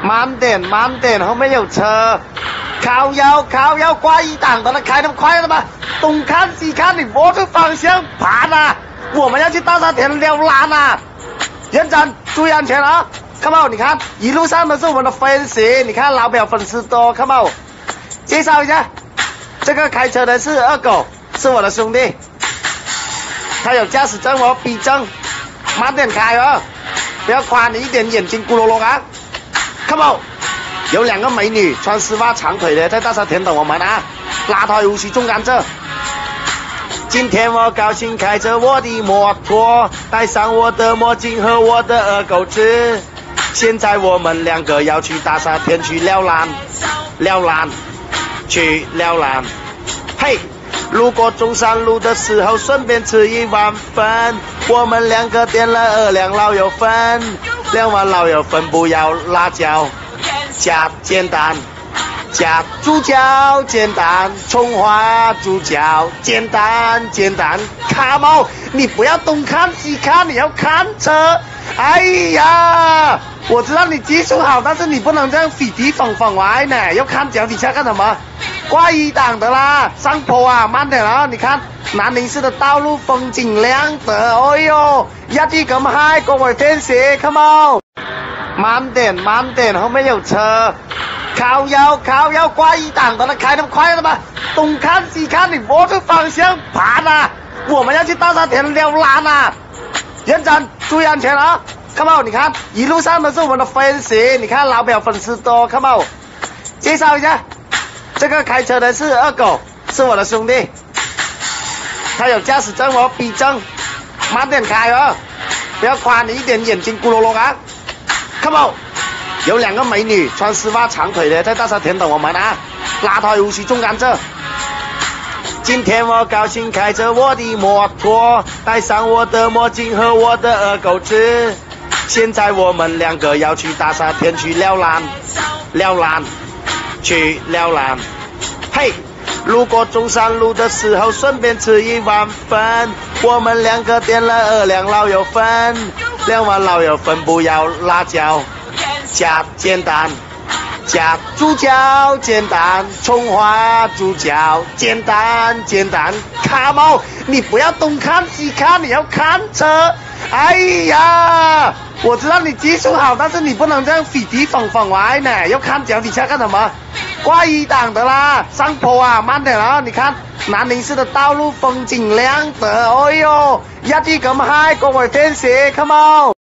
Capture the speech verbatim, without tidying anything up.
慢点，慢点，后面有车。靠腰，靠腰，挂一档的了，开那么快了吗？东看西看，你摸着方向盘啊！我们要去大沙田撩栏啊！认真，注意安全啊 ！Come on， 你看一路上都是我们的粉丝，你看老表粉丝多 ，Come on， 介绍一下，这个开车的是二狗，是我的兄弟，他有驾驶证哦，B证，慢点开哦，不要夸你一点眼睛咕噜噜啊 ！Come on。有两个美女穿丝袜长腿的在大沙田等我们啊，拉台无锡种甘蔗。今天我高兴开着我的摩托，戴上我的墨镜和我的二狗子。现在我们两个要去大沙田去撩栏，撩栏，去撩栏。嘿，路过中山路的时候顺便吃一碗粉，我们两个点了二两老友粉，两碗老友粉不要辣椒。加煎蛋，加猪脚煎蛋，葱花猪脚煎蛋煎蛋。卡猫，你不要东看西看，你要看车。哎呀，我知道你技术好，但是你不能这样ฝี蹄放放歪呢，要看脚底下干什么？挂一档的啦，上坡啊，慢点啊！你看南宁市的道路风景亮的，哎呦，一啲咁嗨，各位天使 ，come on。慢点，慢点，后面有车。靠腰，靠腰，挂一档的了，开那么快了吗？东看西看，你摸着方向盘啊！我们要去大沙田撩栏啊！认真，注意安全啊 ！Come on， 你看一路上都是我们的粉丝，你看老表粉丝多 ，Come on， 介绍一下，这个开车的是二狗，是我的兄弟，他有驾驶证哦，B证，慢点开哦，不要夸你一点眼睛咕噜噜啊！ Come on， 有两个美女穿丝袜长腿的在大沙田等我们啊，拉台无锡种甘蔗。今天我高兴开着我的摩托，戴上我的墨镜和我的二狗子。现在我们两个要去大沙田去撩栏，撩栏，去撩栏。嘿，路过中山路的时候顺便吃一碗粉，我们两个点了二两老友粉。两碗老友粉不要辣椒，加煎蛋，加猪脚煎蛋，葱花猪脚煎蛋煎蛋。卡猫，你不要东看西看，你要看车。哎呀，我知道你技术好，但是你不能这样ฝี蹄放放歪呢，要看脚底下干什么？挂一档的啦，上坡啊，慢点啊！你看南宁市的道路风景亮的，哎呦，一啲咁嗨，各位天使 ，come on。